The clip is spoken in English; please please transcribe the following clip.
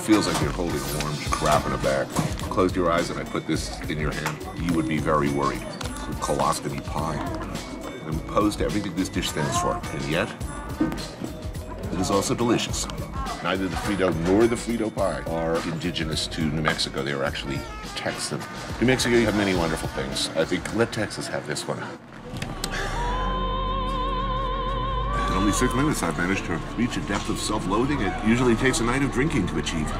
feels like you're holding warm crap in a bag. Close your eyes and I put this in your hand, you would be very worried. Colostomy pie. I'm opposed to everything this dish stands for, and yet, it is also delicious. Neither the Frito nor the Frito Pie are indigenous to New Mexico. They are actually Texan. New Mexico, you have many wonderful things. I think let Texas have this one. In only 6 minutes, I've managed to reach a depth of self-loathing it usually takes a night of drinking to achieve.